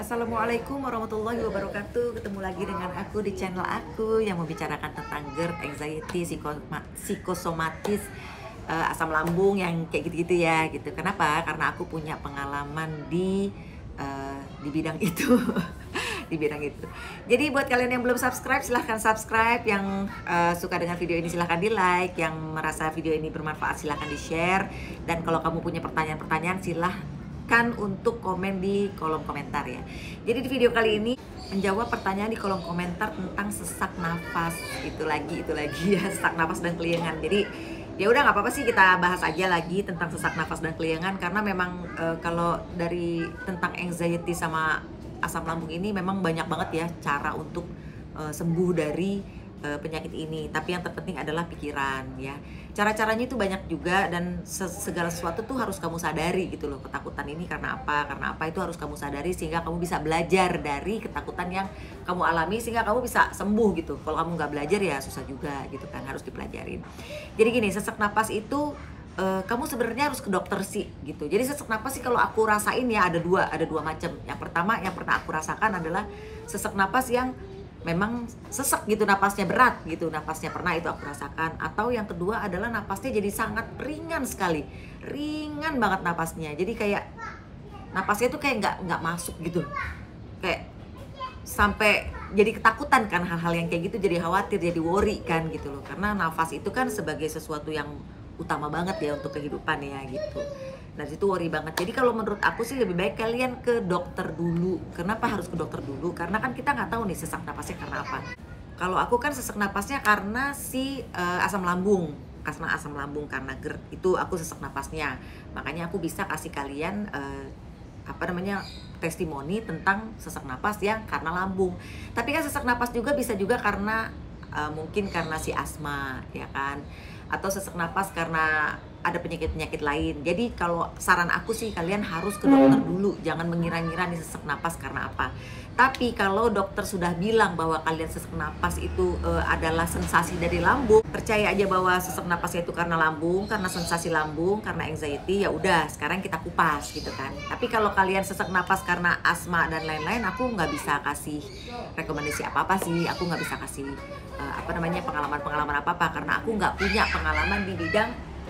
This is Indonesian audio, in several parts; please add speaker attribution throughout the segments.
Speaker 1: Assalamualaikum warahmatullahi wabarakatuh. Ketemu lagi dengan aku di channel aku yang membicarakan tentang GERD, anxiety, psikosomatis, asam lambung yang kayak gitu-gitu ya gitu. Kenapa? Karena aku punya pengalaman di bidang itu. Di bidang itu. Jadi buat kalian yang belum subscribe, silahkan subscribe. Yang suka dengan video ini silahkan di like. Yang merasa video ini bermanfaat silahkan di share. Dan kalau kamu punya pertanyaan-pertanyaan silahkan untuk komen di kolom komentar ya. Jadi di video kali ini menjawab pertanyaan di kolom komentar tentang sesak nafas. Itu lagi ya, sesak nafas dan keliengan. Jadi ya udah nggak apa-apa sih, kita bahas aja lagi tentang sesak nafas dan keliengan, karena memang kalau dari tentang anxiety sama asam lambung ini memang banyak banget ya cara untuk sembuh dari penyakit ini. Tapi yang terpenting adalah pikiran ya. Cara-caranya itu banyak juga, dan segala sesuatu tuh harus kamu sadari gitu loh. Ketakutan ini karena apa itu harus kamu sadari, sehingga kamu bisa belajar dari ketakutan yang kamu alami, sehingga kamu bisa sembuh gitu. Kalau kamu nggak belajar ya susah juga gitu kan, harus dipelajarin. Jadi gini, sesak napas itu kamu sebenarnya harus ke dokter sih gitu. Jadi sesak napas sih kalau aku rasain ya ada dua macam. Yang pertama yang pernah aku rasakan adalah sesak napas yang memang sesek gitu, napasnya berat gitu, napasnya pernah itu aku rasakan. Atau yang kedua adalah napasnya jadi sangat ringan sekali, ringan banget napasnya. Jadi kayak napasnya tuh kayak nggak masuk gitu, kayak sampai jadi ketakutan kan, hal-hal yang kayak gitu jadi khawatir, jadi worry kan gitu loh. Karena nafas itu kan sebagai sesuatu yang utama banget ya untuk kehidupan ya gitu. Nah itu worry banget. Jadi kalau menurut aku sih lebih baik kalian ke dokter dulu. Kenapa harus ke dokter dulu? Karena kan kita nggak tahu nih sesak napasnya karena apa. Kalau aku kan sesak napasnya karena asam lambung. Karena asam lambung, karena GERD itu aku sesak napasnya. Makanya aku bisa kasih kalian testimoni tentang sesak napas yang karena lambung. Tapi kan sesak napas juga bisa juga karena mungkin karena asma ya kan, atau sesak napas karena ada penyakit-penyakit lain. Jadi kalau saran aku sih kalian harus ke dokter dulu, jangan mengira-ngira nih sesak napas karena apa. Tapi kalau dokter sudah bilang bahwa kalian sesak napas itu adalah sensasi dari lambung, percaya aja bahwa sesak napasnya itu karena lambung, karena sensasi lambung, karena anxiety, ya udah sekarang kita kupas gitu kan. Tapi kalau kalian sesak napas karena asma dan lain-lain, aku nggak bisa kasih rekomendasi apa-apa sih. Aku nggak bisa kasih pengalaman-pengalaman apa-apa, karena aku nggak punya pengalaman di bidang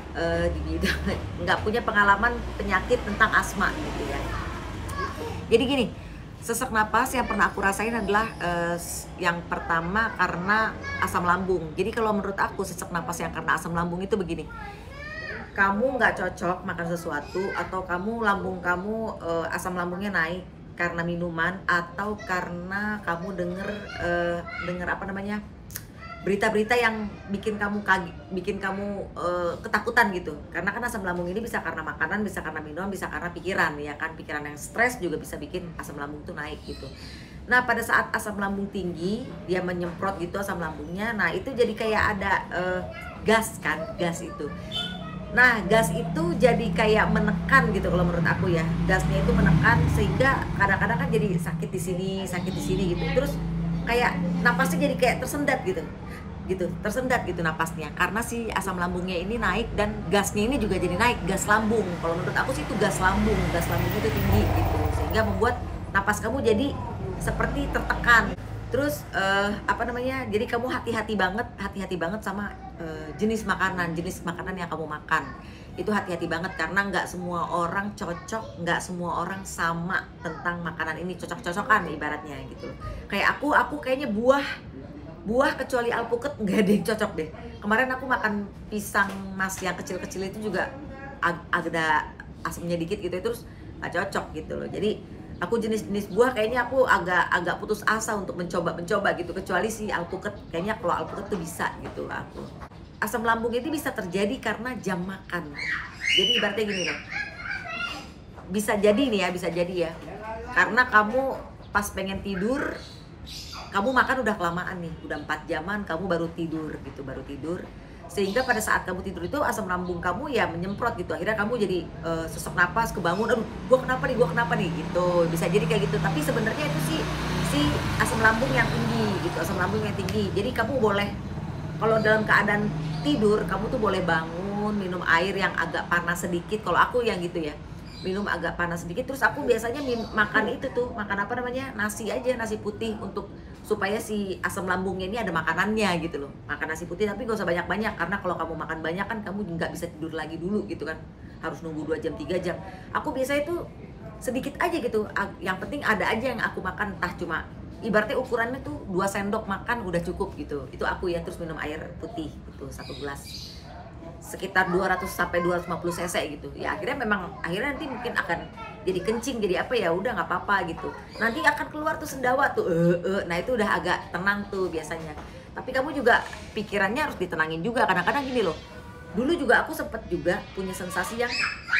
Speaker 1: nggak punya pengalaman penyakit tentang asma gitu ya. Jadi gini, sesak napas yang pernah aku rasain adalah yang pertama karena asam lambung. Jadi kalau menurut aku sesak napas yang karena asam lambung itu begini, kamu nggak cocok makan sesuatu, atau lambung kamu asam lambungnya naik karena minuman, atau karena kamu denger berita-berita yang bikin kamu ketakutan gitu. Karena kan asam lambung ini bisa karena makanan, bisa karena minuman, bisa karena pikiran ya kan. Pikiran yang stres juga bisa bikin asam lambung itu naik gitu. Nah pada saat asam lambung tinggi, dia menyemprot gitu asam lambungnya. Nah itu jadi kayak ada gas itu. Nah gas itu jadi kayak menekan gitu kalau menurut aku ya. Gasnya itu menekan sehingga kadang-kadang kan jadi sakit di sini gitu. Terus kayak napasnya jadi kayak tersendat tersendat gitu napasnya, karena si asam lambungnya ini naik dan gasnya ini juga jadi naik, gas lambung. Kalau menurut aku sih itu gas lambung itu tinggi gitu, sehingga membuat napas kamu jadi seperti tertekan. Terus jadi kamu hati-hati banget sama jenis makanan yang kamu makan. Itu hati-hati banget, karena nggak semua orang cocok, nggak semua orang sama tentang makanan ini, cocok-cocokan ibaratnya gitu. Kayak aku kayaknya buah kecuali alpukat nggak ada yang cocok deh. Kemarin aku makan pisang mas yang kecil-kecil itu juga ada asamnya dikit gitu, terus nggak cocok gitu loh. Jadi aku jenis-jenis buah kayaknya aku agak putus asa untuk mencoba gitu, kecuali si alpukat. Kayaknya kalau alpukat tuh bisa gitu aku. Asam lambung ini bisa terjadi karena jam makan. Jadi ibaratnya gini loh, bisa jadi ya karena kamu pas pengen tidur, kamu makan udah kelamaan nih, udah 4 jaman kamu baru tidur, sehingga pada saat kamu tidur itu asam lambung kamu ya menyemprot gitu. Akhirnya kamu jadi sesak napas, kebangun, aduh gua kenapa nih gitu. Bisa jadi kayak gitu. Tapi sebenarnya itu si asam lambung yang tinggi. Jadi kamu boleh, kalau dalam keadaan tidur, kamu tuh boleh bangun, minum air yang agak panas sedikit. Kalau aku yang gitu ya, minum agak panas sedikit. Terus aku biasanya makan itu tuh, makan apa namanya, nasi aja, nasi putih, untuk supaya si asam lambungnya ini ada makanannya gitu loh. Makan nasi putih tapi gak usah banyak-banyak, karena kalau kamu makan banyak kan kamu nggak bisa tidur lagi dulu gitu kan, harus nunggu 2 jam 3 jam. Aku biasanya tuh sedikit aja gitu, yang penting ada aja yang aku makan, entah cuma ibaratnya ukurannya tuh 2 sendok makan udah cukup gitu. Itu aku ya. Terus minum air putih itu 1 gelas sekitar 200 sampai 250 cc gitu ya. Akhirnya nanti mungkin akan jadi kencing, jadi apa ya, udah nggak apa-apa gitu. Nanti akan keluar tuh sendawa tuh, nah itu udah agak tenang tuh biasanya. Tapi kamu juga pikirannya harus ditenangin juga. Kadang-kadang gini loh, dulu juga aku sempet juga punya sensasi yang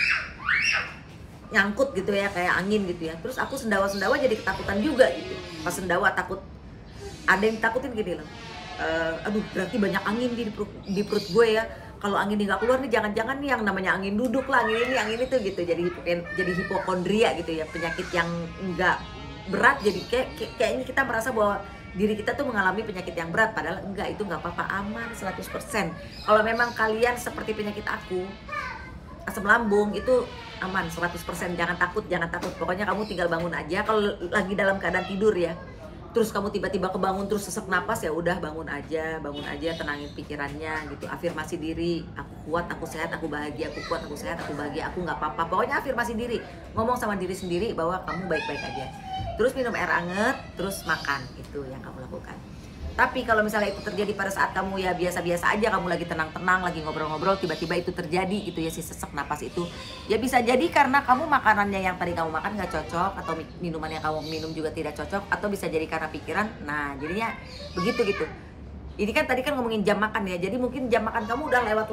Speaker 1: nyangkut gitu ya, kayak angin gitu ya. Terus aku sendawa jadi ketakutan juga gitu. Pas sendawa takut, ada yang takutin gini loh, aduh berarti banyak angin di perut gue ya. Kalau angin nggak keluar nih, jangan-jangan nih yang namanya angin duduk lah, angin ini angin itu gitu. Jadi hipokondria gitu ya, penyakit yang enggak berat. Jadi kayaknya kita merasa bahwa diri kita tuh mengalami penyakit yang berat, padahal enggak, itu nggak apa-apa, aman 100%. Kalau memang kalian seperti penyakit aku, asam lambung, itu aman 100%. Jangan takut. Pokoknya kamu tinggal bangun aja. Kalau lagi dalam keadaan tidur ya, terus kamu tiba-tiba kebangun terus sesak napas, ya udah bangun aja, tenangin pikirannya gitu. Afirmasi diri, aku kuat, aku sehat, aku bahagia, aku kuat, aku sehat, aku bahagia, aku nggak apa-apa. Pokoknya afirmasi diri, ngomong sama diri sendiri bahwa kamu baik-baik aja. Terus minum air anget, terus makan, itu yang kamu lakukan. Tapi kalau misalnya itu terjadi pada saat kamu ya biasa-biasa aja, kamu lagi tenang-tenang, lagi ngobrol-ngobrol, tiba-tiba itu terjadi gitu ya, si sesak napas itu, ya bisa jadi karena kamu makanannya yang tadi kamu makan nggak cocok, atau minuman yang kamu minum juga tidak cocok, atau bisa jadi karena pikiran. Nah jadinya begitu gitu. Ini kan tadi kan ngomongin jam makan ya, jadi mungkin jam makan kamu udah lewat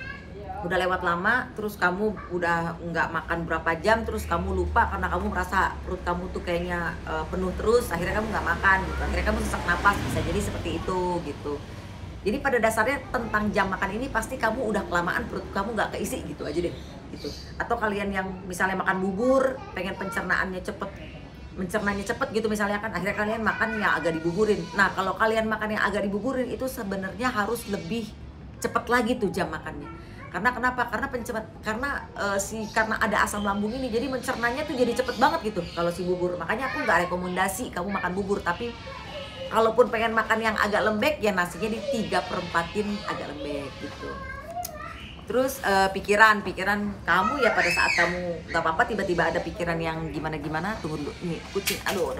Speaker 1: lama, terus kamu udah nggak makan berapa jam, terus kamu lupa karena kamu merasa perut kamu tuh kayaknya penuh terus, akhirnya kamu nggak makan gitu, akhirnya kamu sesak napas, bisa jadi seperti itu gitu. Jadi pada dasarnya tentang jam makan ini pasti kamu udah kelamaan perut kamu nggak keisi gitu aja deh gitu. Atau kalian yang misalnya makan bubur, pengen mencernanya cepet gitu misalnya kan, akhirnya kalian makan yang agak dibuburin. Nah kalau kalian makan yang agak dibuburin itu sebenarnya harus lebih cepet lagi tuh jam makannya. Karena kenapa? Karena ada asam lambung ini, jadi mencernanya tuh jadi cepet banget gitu kalau si bubur. Makanya aku nggak rekomendasi kamu makan bubur. Tapi kalaupun pengen makan yang agak lembek, ya nasinya di 3/4-in agak lembek gitu. Terus pikiran kamu ya, pada saat kamu nggak apa-apa tiba-tiba ada pikiran yang gimana, tunggu dulu nih kucing, aduh.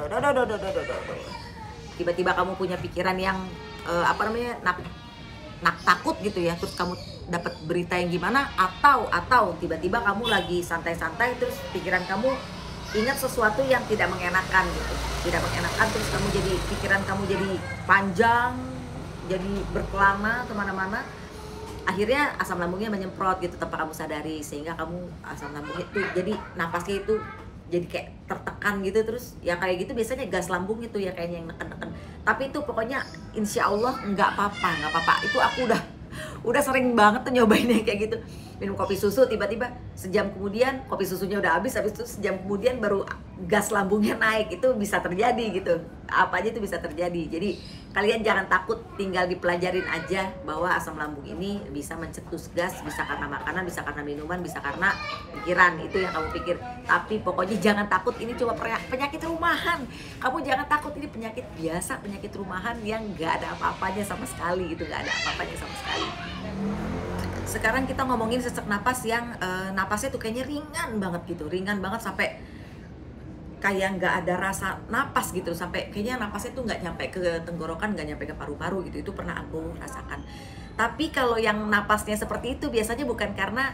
Speaker 1: Tiba-tiba kamu punya pikiran yang takut gitu ya, terus kamu dapat berita yang gimana, atau tiba-tiba kamu lagi santai-santai, terus pikiran kamu ingat sesuatu yang tidak mengenakan gitu, terus pikiran kamu jadi panjang, jadi berkelana kemana-mana, akhirnya asam lambungnya menyemprot gitu tanpa kamu sadari, sehingga kamu asam lambungnya itu jadi napasnya itu jadi kayak tertekan gitu. Terus ya kayak gitu biasanya gas lambung itu ya kayaknya yang neken-neken. Tapi itu pokoknya insya Allah nggak apa-apa. Itu aku udah sering banget tuh nyobain yang kayak gitu. Minum kopi susu, tiba-tiba sejam kemudian kopi susunya udah habis itu sejam kemudian baru gas lambungnya naik. Itu bisa terjadi gitu, apa aja itu bisa terjadi. Jadi kalian jangan takut, tinggal dipelajarin aja bahwa asam lambung ini bisa mencetus gas, bisa karena makanan, bisa karena minuman, bisa karena pikiran, itu yang kamu pikir. Tapi pokoknya jangan takut, ini cuma penyakit rumahan. Kamu jangan takut, ini penyakit biasa, penyakit rumahan yang gak ada apa-apanya sama sekali gitu, gak ada apa-apanya sama sekali. Sekarang kita ngomongin sesak napas yang napasnya tuh kayaknya ringan banget sampai kayak nggak ada rasa napas gitu, sampai kayaknya napasnya tuh nggak nyampe ke tenggorokan, nggak nyampe ke paru-paru gitu. Itu pernah aku rasakan. Tapi kalau yang napasnya seperti itu biasanya bukan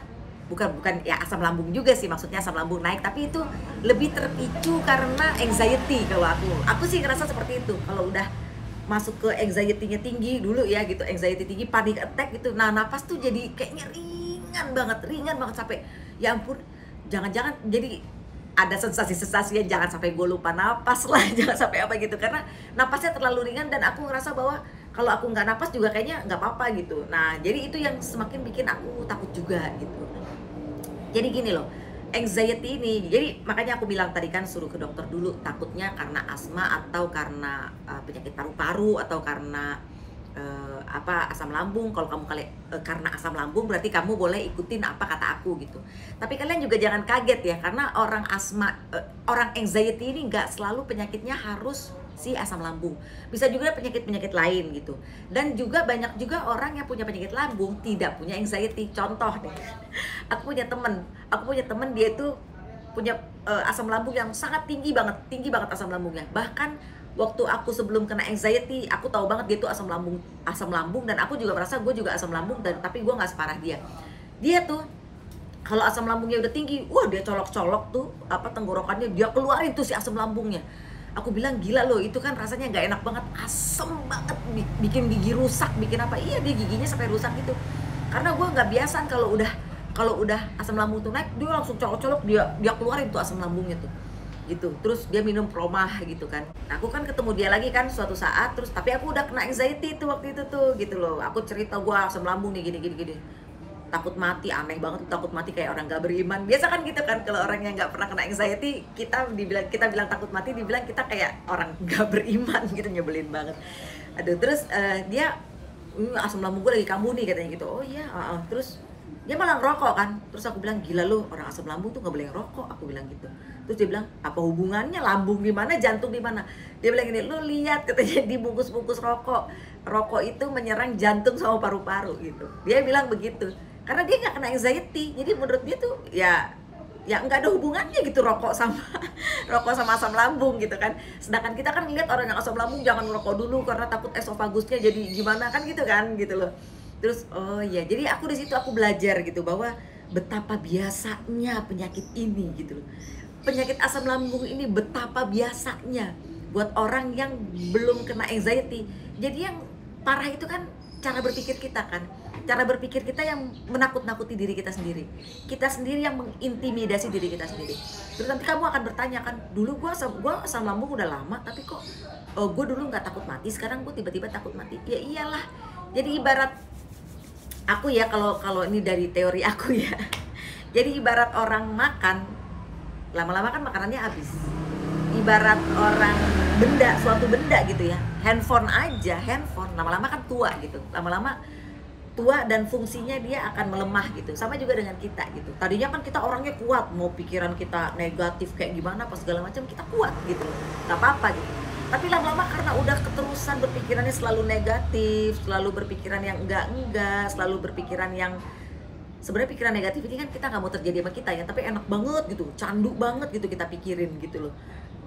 Speaker 1: ya asam lambung juga sih, maksudnya asam lambung naik, tapi itu lebih terpicu karena anxiety. Kalau aku sih ngerasa seperti itu. Kalau udah masuk ke anxiety-nya tinggi dulu ya gitu, anxiety tinggi, panic attack gitu, nah napas tuh jadi kayaknya ringan banget sampai ya ampun, jangan-jangan jadi ada sensasi-sensasinya, jangan sampai gue lupa napas lah, jangan sampai apa gitu, karena napasnya terlalu ringan. Dan aku ngerasa bahwa kalau aku nggak napas juga kayaknya nggak apa-apa gitu. Nah jadi itu yang semakin bikin aku takut juga gitu. Jadi gini loh, anxiety ini, jadi makanya aku bilang tadi kan suruh ke dokter dulu, takutnya karena asma atau karena penyakit paru-paru atau karena asam lambung. Kalau kamu karena asam lambung berarti kamu boleh ikutin apa kata aku gitu. Tapi kalian juga jangan kaget ya, karena orang orang anxiety ini nggak selalu penyakitnya harus si asam lambung, bisa juga penyakit-penyakit lain gitu. Dan juga banyak juga orang yang punya penyakit lambung tidak punya anxiety. Contoh deh, aku punya temen dia itu punya asam lambung yang sangat tinggi banget asam lambungnya. Bahkan waktu aku sebelum kena anxiety, aku tahu banget dia tuh asam lambung, dan aku juga merasa gue juga asam lambung, dan tapi gue nggak separah dia. Dia tuh kalau asam lambungnya udah tinggi, wah dia colok-colok tuh tenggorokannya, dia keluarin tuh si asam lambungnya. Aku bilang gila loh, itu kan rasanya nggak enak banget, asem banget, bikin gigi rusak, bikin apa? Iya, dia giginya sampai rusak gitu. Karena gue nggak biasa kalau udah asam lambung tuh naik, dia langsung colok-colok, dia keluarin tuh asam lambungnya tuh gitu. Terus dia minum promah gitu kan. Nah, aku kan ketemu dia lagi kan suatu saat, terus tapi aku udah kena anxiety tuh waktu itu tuh gitu loh. Aku cerita gue asam lambung nih gini, takut mati, aneh banget, takut mati kayak orang gak beriman. Biasa kan gitu kan, kalau orang yang gak pernah kena anxiety, kita bilang takut mati, dibilang kita kayak orang gak beriman gitu, nyebelin banget. Aduh, terus dia asam lambung gue lagi kambuh nih katanya gitu. Oh iya, terus dia malah ngerokok kan. Terus aku bilang gila lu, orang asam lambung tuh gak boleh ngerokok, aku bilang gitu. Terus dia bilang apa hubungannya, lambung di mana, jantung di mana? Dia bilang gini, lu lihat katanya dibungkus-bungkus rokok itu menyerang jantung sama paru-paru gitu. Dia bilang begitu. Karena dia nggak kena anxiety, jadi menurut dia tuh ya nggak ada hubungannya gitu rokok sama asam lambung gitu kan. Sedangkan kita kan ngeliat orang yang asam lambung jangan ngerokok dulu karena takut esofagusnya jadi gimana kan gitu loh. Terus oh iya, jadi aku di situ aku belajar gitu bahwa betapa biasanya penyakit ini gitu loh. Penyakit asam lambung ini betapa biasanya buat orang yang belum kena anxiety. Jadi yang parah itu kan cara berpikir kita kan. Cara berpikir kita yang menakut-nakuti diri kita sendiri. Kita sendiri yang mengintimidasi diri kita sendiri. Terus nanti kamu akan bertanya kan, dulu gua asam lambung udah lama, tapi kok gue dulu nggak takut mati, sekarang gue tiba-tiba takut mati. Ya iyalah. Jadi ibarat aku ya, kalau ini dari teori aku ya. Jadi ibarat orang makan, lama-lama kan makanannya habis. Ibarat orang suatu benda gitu ya. Handphone lama-lama kan tua gitu. Lama-lama tua dan fungsinya dia akan melemah gitu. Sama juga dengan kita gitu. Tadinya kan kita orangnya kuat, mau pikiran kita negatif kayak gimana apa segala macam, kita kuat gitu loh. Gak apa-apa gitu. Tapi lama-lama karena udah keterusan berpikirannya selalu negatif, selalu berpikiran yang enggak, selalu berpikiran yang sebenarnya pikiran negatif ini kan kita nggak mau terjadi sama kita ya, tapi enak banget gitu, candu banget gitu kita pikirin gitu loh.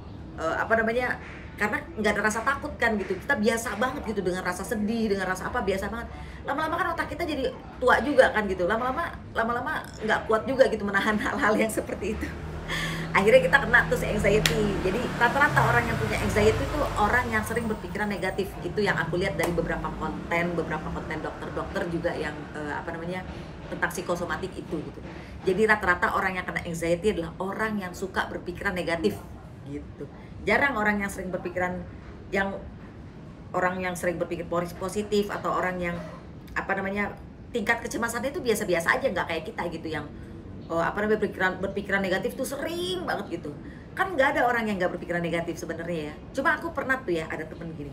Speaker 1: Karena nggak ada rasa takut kan gitu, kita biasa banget gitu dengan rasa sedih, dengan rasa apa, biasa banget. Lama-lama kan otak kita jadi tua juga kan gitu, lama-lama nggak kuat juga gitu menahan hal-hal yang seperti itu. Akhirnya kita kena tuh anxiety. Jadi rata-rata orang yang punya anxiety itu orang yang sering berpikiran negatif gitu, yang aku lihat dari beberapa konten dokter-dokter juga yang tentang psikosomatik itu gitu. Jadi rata-rata orang yang kena anxiety adalah orang yang suka berpikiran negatif gitu. Jarang orang yang sering berpikiran orang yang sering berpikir positif, atau orang yang tingkat kecemasannya itu biasa-biasa aja, nggak kayak kita gitu yang berpikiran negatif tuh sering banget gitu. Kan nggak ada orang yang nggak berpikiran negatif sebenarnya ya. Cuma aku pernah tuh ya ada temen gini,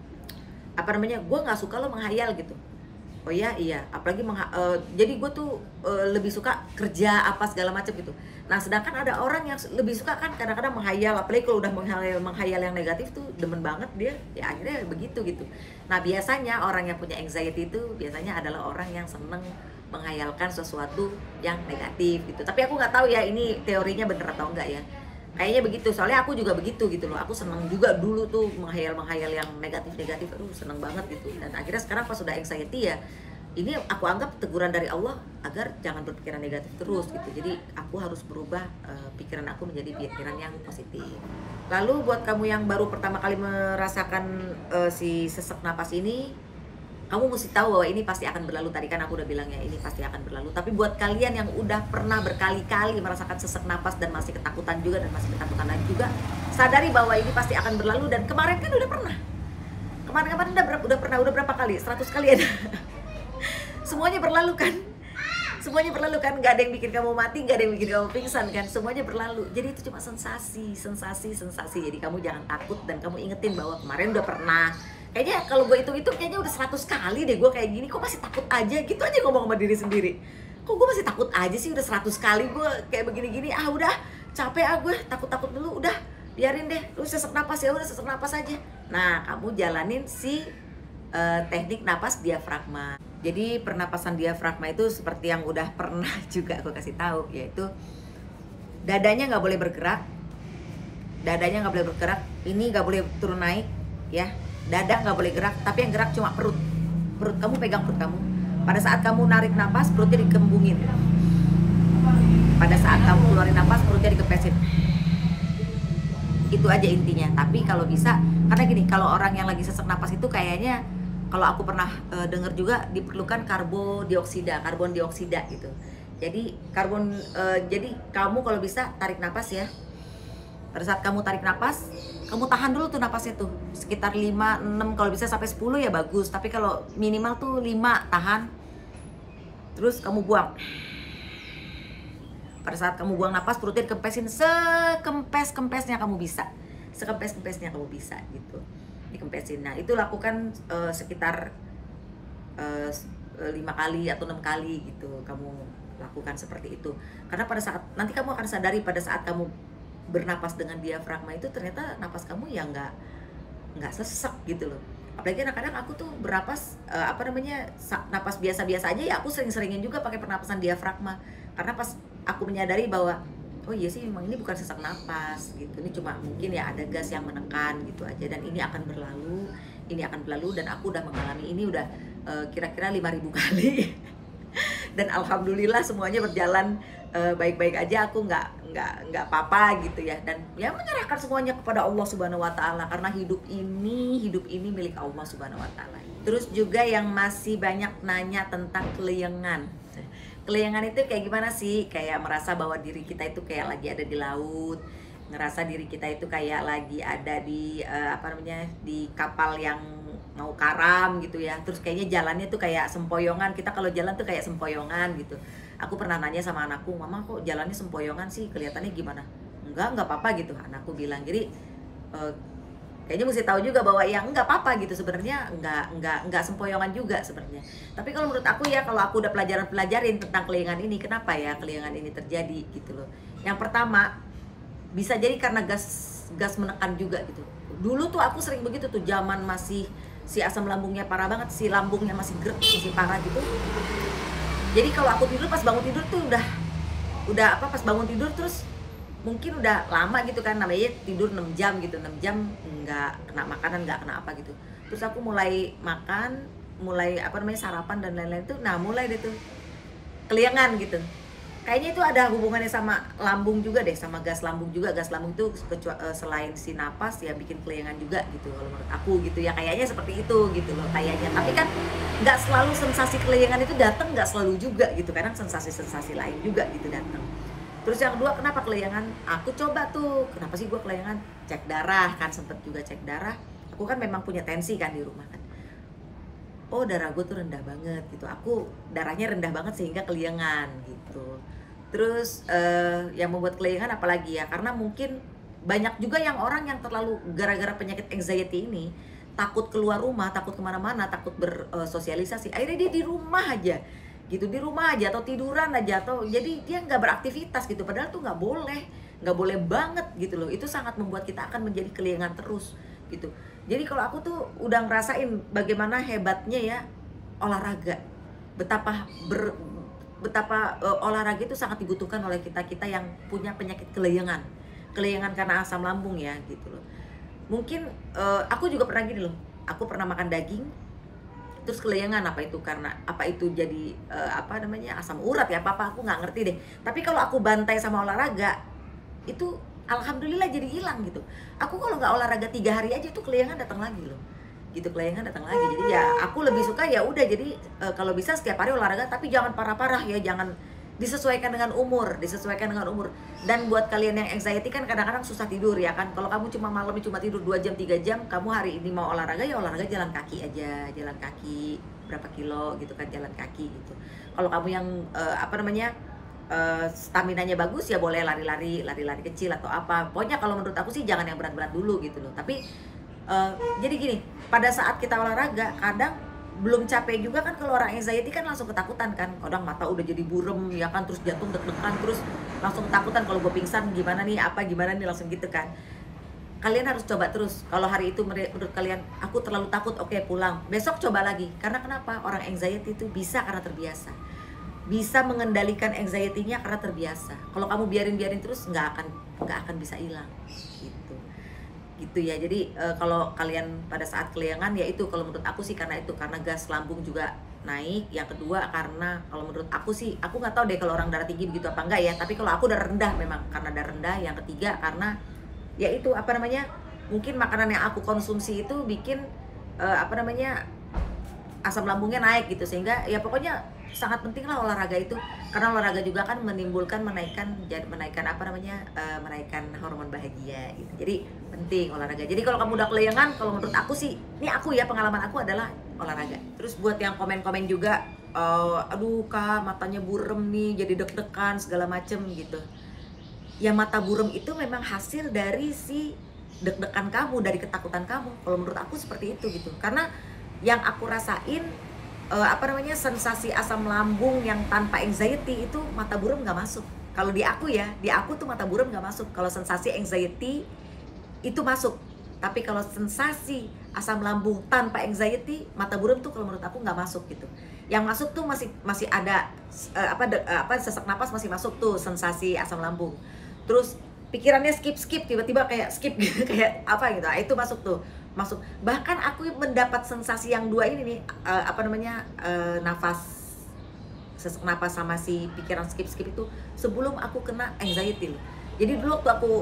Speaker 1: gue nggak suka lo menghayal gitu. Oh iya, apalagi jadi gue tuh lebih suka kerja apa segala macam gitu. Nah sedangkan ada orang yang lebih suka kan kadang-kadang menghayal, apalagi kalau udah menghayal yang negatif tuh demen banget dia, ya akhirnya begitu gitu. Nah biasanya orang yang punya anxiety itu biasanya adalah orang yang seneng menghayalkan sesuatu yang negatif gitu. Tapi aku nggak tahu ya ini teorinya bener atau enggak ya. Kayaknya begitu, soalnya aku juga begitu gitu loh. Aku seneng juga dulu tuh menghayal yang negatif, aduh seneng banget gitu. Dan akhirnya sekarang pas sudah anxiety ya, ini aku anggap teguran dari Allah agar jangan berpikiran negatif terus gitu. Jadi aku harus berubah pikiran aku menjadi pikiran yang positif. Lalu buat kamu yang baru pertama kali merasakan si sesak napas ini, kamu mesti tahu bahwa ini pasti akan berlalu. Tadi kan aku udah bilang ya, ini pasti akan berlalu. Tapi buat kalian yang udah pernah berkali-kali merasakan sesak napas dan masih ketakutan juga, dan masih ketakutan lagi juga, sadari bahwa ini pasti akan berlalu. Dan kemarin kan udah pernah. Kemarin udah berapa kali? 100 kali ada. Semuanya berlalu kan? Semuanya berlalu kan? Gak ada yang bikin kamu mati, gak ada yang bikin kamu pingsan kan? Semuanya berlalu. Jadi itu cuma sensasi. Jadi kamu jangan takut, dan kamu ingetin bahwa kemarin udah pernah. Kayaknya kalau gue hitung-hitung kayaknya udah 100 kali deh gue kayak gini, kok masih takut aja gitu aja ngomong sama diri sendiri. Kok gue masih takut aja sih, udah 100 kali gue kayak begini-gini, udah capek gue takut-takut dulu, udah biarin deh, lu sesak napas ya udah sesak napas aja. Nah, kamu jalanin si teknik napas diafragma. Jadi pernapasan diafragma itu seperti yang udah pernah juga aku kasih tahu, yaitu dadanya nggak boleh bergerak, dadanya nggak boleh bergerak, ini nggak boleh turun naik, ya. Dada nggak boleh gerak, tapi yang gerak cuma perut. Perut kamu, pegang perut kamu. Pada saat kamu narik napas, perutnya dikembungin. Pada saat kamu keluarin napas, perutnya dikepesin. Itu aja intinya. Tapi kalau bisa, karena gini, kalau orang yang lagi sesak napas itu kayaknya, kalau aku pernah dengar juga diperlukan karbon dioksida gitu. Jadi jadi kamu kalau bisa tarik napas ya. Pada saat kamu tarik napas, kamu tahan dulu tuh napasnya tuh sekitar 5, 6, kalau bisa sampai 10 ya bagus. Tapi kalau minimal tuh 5, tahan. Terus kamu buang. Pada saat kamu buang napas, perutnya dikempesin sekempes-kempesnya kamu bisa. Sekempes-kempesnya kamu bisa gitu. Dikempesin. Nah, itu lakukan sekitar 5 kali atau 6 kali gitu. Kamu lakukan seperti itu. Karena pada saat nanti kamu akan sadari pada saat kamu bernapas dengan diafragma itu ternyata napas kamu ya nggak sesek gitu loh. Apalagi kadang-kadang aku tuh bernapas napas biasa-biasa aja ya, aku sering-seringin juga pakai pernapasan diafragma karena pas aku menyadari bahwa oh iya sih memang ini bukan sesak napas gitu, ini cuma mungkin ya ada gas yang menekan gitu aja, dan ini akan berlalu dan aku udah mengalami ini udah kira-kira 5.000 kali dan alhamdulillah semuanya berjalan baik-baik aja, aku nggak apa-apa gitu ya, dan ya menyerahkan semuanya kepada Allah Subhanahu Wa Taala karena hidup ini milik Allah Subhanahu Wa Taala. Terus juga yang masih banyak nanya tentang keleyengan. Keleyengan itu kayak gimana sih? Kayak merasa bahwa diri kita itu kayak lagi ada di laut, ngerasa diri kita itu kayak lagi ada di di kapal yang mau karam gitu ya. Terus kayaknya jalannya tuh kayak sempoyongan, kita kalau jalan tuh kayak sempoyongan gitu. Aku pernah nanya sama anakku, mama kok jalannya sempoyongan sih, kelihatannya gimana? Enggak apa-apa gitu, anakku bilang. Jadi kayaknya mesti tahu juga bahwa ya enggak apa-apa gitu sebenarnya, enggak sempoyongan juga sebenarnya. Tapi kalau menurut aku ya, kalau aku udah pelajarin tentang keleyengan ini, kenapa ya keleyengan ini terjadi gitu loh. Yang pertama, bisa jadi karena gas menekan juga gitu. Dulu tuh aku sering begitu tuh, zaman masih si asam lambungnya parah banget, si lambungnya masih masih parah gitu. Jadi kalau aku tidur, pas bangun tidur tuh pas bangun tidur terus mungkin udah lama gitu kan, namanya tidur 6 jam gitu, 6 jam nggak kena makanan, nggak kena apa gitu. Terus aku mulai makan, mulai sarapan dan lain-lain tuh, nah mulai deh tuh keliengan gitu. Kayaknya itu ada hubungannya sama lambung juga deh, sama gas lambung juga. Gas lambung itu selain si napas ya bikin keliengan juga gitu kalau menurut aku gitu ya, kayaknya seperti itu gitu loh kayaknya. Tapi kan nggak selalu sensasi keliengan itu datang, nggak selalu juga gitu, kadang sensasi-sensasi lain juga gitu datang. Terus yang kedua, kenapa keliengan? Aku coba tuh, kenapa sih gue keliengan? Cek darah kan, sempet juga cek darah. Aku kan memang punya tensi kan di rumah kan. Oh, darah gue tuh rendah banget gitu. Aku darahnya rendah banget sehingga keliengan gitu. Terus yang membuat keliengan apalagi ya, karena mungkin banyak juga yang orang yang terlalu gara-gara penyakit anxiety ini takut keluar rumah, takut kemana-mana, takut bersosialisasi. Akhirnya dia di rumah aja gitu, di rumah aja atau tiduran aja, atau jadi dia nggak beraktivitas gitu, padahal tuh nggak boleh banget gitu loh. Itu sangat membuat kita akan menjadi keliengan terus gitu. Jadi kalau aku tuh udah ngerasain bagaimana hebatnya ya olahraga, betapa olahraga itu sangat dibutuhkan oleh kita yang punya penyakit keliengan karena asam lambung ya gitu loh. Mungkin aku juga pernah gini loh, aku pernah makan daging terus keliengan, apa itu jadi asam urat ya apa aku nggak ngerti deh. Tapi kalau aku bantai sama olahraga itu alhamdulillah jadi hilang gitu. Aku kalau nggak olahraga 3 hari aja tuh keliengan datang lagi loh gitu, keliengan datang lagi. Jadi ya aku lebih suka ya udah, jadi kalau bisa setiap hari olahraga, tapi jangan parah-parah ya, jangan, disesuaikan dengan umur. Dan buat kalian yang anxiety kan kadang-kadang susah tidur ya kan. Kalau kamu malamnya cuma tidur 2 jam 3 jam, kamu hari ini mau olahraga ya olahraga jalan kaki aja, jalan kaki berapa kilo gitu kan, jalan kaki gitu. Kalau kamu yang staminanya bagus ya boleh lari-lari kecil atau apa. Pokoknya kalau menurut aku sih jangan yang berat-berat dulu gitu loh. Tapi Jadi gini, pada saat kita olahraga kadang belum capek juga kan, kalau orang anxiety kan langsung ketakutan kan, kadang mata udah jadi burem ya kan, terus jantung deg-degan, terus langsung ketakutan kalau gue pingsan gimana nih, apa gimana nih, langsung gitu kan. Kalian harus coba terus. Kalau hari itu menurut kalian aku terlalu takut, oke pulang, besok coba lagi. Karena kenapa? Orang anxiety itu bisa karena terbiasa, bisa mengendalikan anxiety-nya karena terbiasa. Kalau kamu biarin terus nggak akan bisa hilang gitu ya. Jadi kalau kalian pada saat kelayangan, ya itu kalau menurut aku sih karena gas lambung juga naik. Yang kedua karena kalau menurut aku sih, aku nggak tahu deh kalau orang darah tinggi begitu apa enggak ya, tapi kalau aku darah rendah memang karena darah rendah. Yang ketiga karena ya itu mungkin makanan yang aku konsumsi itu bikin asam lambungnya naik gitu, sehingga ya pokoknya sangat penting lah olahraga itu, karena olahraga juga kan menaikkan hormon bahagia gitu. Jadi penting olahraga. Jadi kalau kamu udah kelayangan, kalau menurut aku sih, ini aku ya, pengalaman aku adalah olahraga. Terus buat yang komen-komen juga, aduh Kak matanya burem nih, jadi deg-degan segala macem gitu. Ya mata burem itu memang hasil dari si deg-degan kamu, dari ketakutan kamu. Kalau menurut aku seperti itu gitu. Karena yang aku rasain sensasi asam lambung yang tanpa anxiety itu mata burem nggak masuk. Kalau di aku tuh mata burem nggak masuk. Kalau sensasi anxiety itu masuk. Tapi kalau sensasi asam lambung tanpa anxiety, mata burem tuh kalau menurut aku nggak masuk gitu. Yang masuk tuh masih ada sesak napas masih masuk tuh, sensasi asam lambung. Terus pikirannya skip tiba-tiba kayak skip gitu, kayak apa gitu. Itu masuk tuh. Bahkan aku mendapat sensasi yang dua ini nih, nafas, sesak napas sama si pikiran skip itu sebelum aku kena anxiety loh. Jadi dulu waktu aku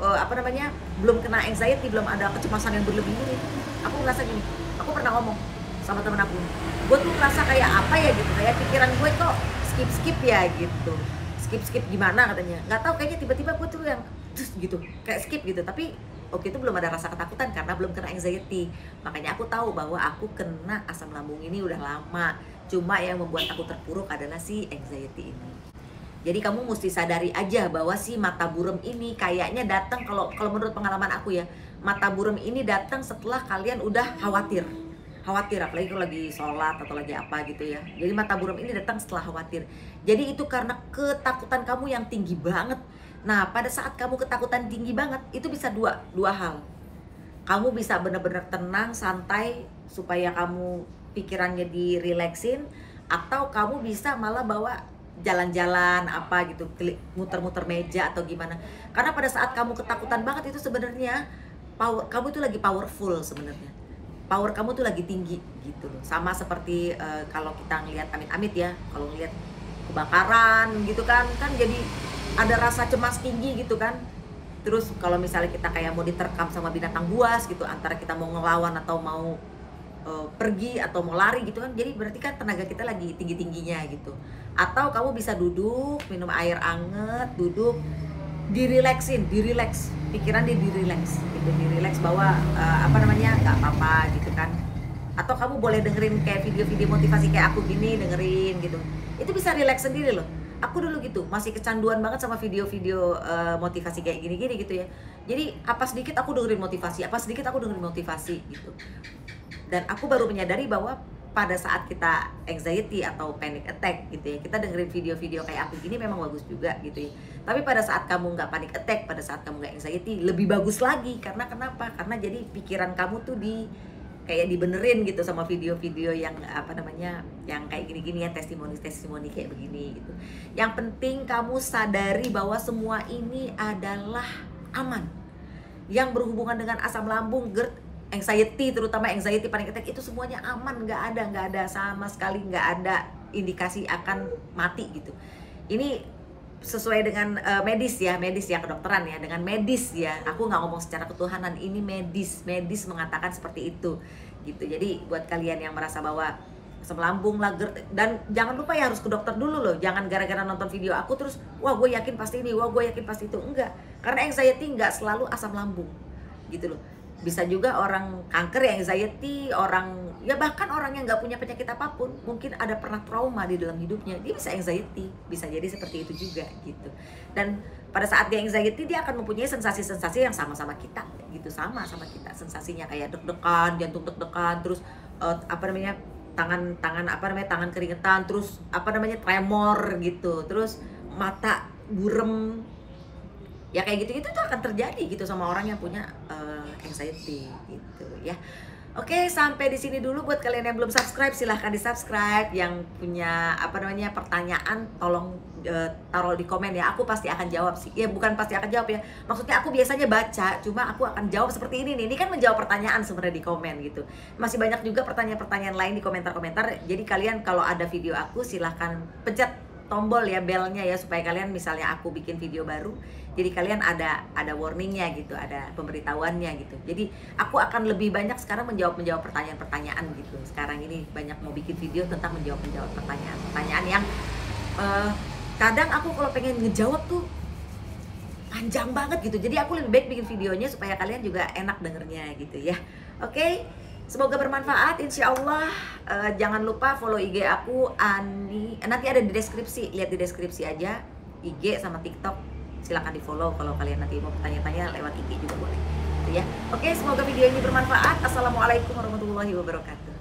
Speaker 1: belum kena anxiety, belum ada kecemasan yang berlebih ini, aku ngerasa gini, aku pernah ngomong sama temen aku, gue tuh ngerasa kayak apa ya gitu, kayak pikiran gue kok skip ya gitu. Skip gimana katanya, nggak tahu, kayaknya tiba-tiba gue tuh yang gitu kayak skip gitu. Tapi waktu itu belum ada rasa ketakutan karena belum kena anxiety. Makanya aku tahu bahwa aku kena asam lambung ini udah lama. Cuma yang membuat aku terpuruk adalah si anxiety ini. Jadi kamu mesti sadari aja bahwa si mata burem ini kayaknya datang, kalau menurut pengalaman aku ya, mata burem ini datang setelah kalian udah khawatir, apalagi kalau lagi sholat atau lagi apa gitu ya. Jadi mata burem ini datang setelah khawatir. Jadi itu karena ketakutan kamu yang tinggi banget. Nah, pada saat kamu ketakutan tinggi banget, itu bisa dua hal. Kamu bisa benar-benar tenang, santai, supaya kamu pikirannya dirileksin, atau kamu bisa malah bawa jalan-jalan apa gitu, muter-muter meja atau gimana. Karena pada saat kamu ketakutan banget itu sebenarnya kamu itu lagi powerful sebenarnya. Power kamu tuh lagi tinggi gitu loh. Sama seperti kalau kita ngelihat amit-amit ya, kalau ngelihat kebakaran gitu kan jadi ada rasa cemas tinggi gitu kan. Terus kalau misalnya kita kayak mau diterkam sama binatang buas gitu, antara kita mau ngelawan atau mau pergi atau mau lari gitu kan, jadi berarti kan tenaga kita lagi tinggi-tingginya gitu. Atau kamu bisa duduk, minum air anget, duduk, dirileks, pikiran dirileks gitu, bahwa nggak apa-apa gitu kan. Atau kamu boleh dengerin kayak video-video motivasi kayak aku gini, dengerin gitu, itu bisa rileks sendiri loh. Aku dulu gitu, masih kecanduan banget sama video-video motivasi kayak gini-gini gitu ya. Jadi apa sedikit aku dengerin motivasi gitu. Dan aku baru menyadari bahwa pada saat kita anxiety atau panic attack gitu ya, kita dengerin video-video kayak aku gini memang bagus juga gitu ya. Tapi pada saat kamu nggak panic attack, pada saat kamu nggak anxiety, lebih bagus lagi. Karena kenapa? Karena jadi pikiran kamu tuh kayak dibenerin gitu sama video-video yang yang kayak gini-gini ya, testimoni kayak begini gitu. Yang penting kamu sadari bahwa semua ini adalah aman. Yang berhubungan dengan asam lambung, GERD, anxiety, terutama anxiety, panic attack, itu semuanya aman, nggak ada sama sekali, nggak ada indikasi akan mati gitu. Ini sesuai dengan medis ya kedokteran ya, dengan medis ya, aku nggak ngomong secara ketuhanan, ini medis mengatakan seperti itu gitu. Jadi buat kalian yang merasa bahwa asam lambung lah, GERD, dan jangan lupa ya harus ke dokter dulu loh. Jangan gara-gara nonton video aku terus wah gue yakin pasti ini, wah gue yakin pasti itu. Enggak, karena anxiety nggak selalu asam lambung gitu loh. Bisa juga orang kanker ya anxiety, orang ya bahkan orang yang nggak punya penyakit apapun, mungkin ada pernah trauma di dalam hidupnya, dia bisa anxiety, bisa jadi seperti itu juga gitu. Dan pada saat dia anxiety, dia akan mempunyai sensasi-sensasi yang sama-sama kita gitu, sama kita sensasinya, kayak deg-degan, jantung deg-degan, terus apa namanya, tangan keringetan, terus apa namanya, tremor gitu, terus mata burem, ya kayak gitu tuh akan terjadi gitu sama orang yang punya anxiety gitu ya. Oke, sampai di sini dulu. Buat kalian yang belum subscribe, silahkan di subscribe. Yang punya apa namanya pertanyaan, tolong taruh di komen ya. Aku pasti akan jawab sih. Ya bukan pasti akan jawab ya. Maksudnya aku biasanya baca, cuma aku akan jawab seperti ini nih. Ini kan menjawab pertanyaan sebenarnya di komen gitu. Masih banyak juga pertanyaan-pertanyaan lain di komentar-komentar. Jadi kalian kalau ada video aku, silahkan pencet tombol ya, belnya ya, supaya kalian misalnya aku bikin video baru, jadi kalian ada warningnya gitu, ada pemberitahuannya gitu. Jadi aku akan lebih banyak sekarang menjawab pertanyaan-pertanyaan gitu. Sekarang ini banyak mau bikin video tentang menjawab pertanyaan yang kadang aku kalau pengen ngejawab tuh panjang banget gitu. Jadi aku lebih baik bikin videonya supaya kalian juga enak dengernya gitu ya. Oke, semoga bermanfaat insya Allah. Jangan lupa follow IG aku Ani, nanti ada di deskripsi, lihat di deskripsi aja IG sama TikTok. Silahkan di follow kalau kalian nanti mau tanya-tanya lewat IG juga boleh gitu ya. Oke, semoga video ini bermanfaat. Assalamualaikum warahmatullahi wabarakatuh.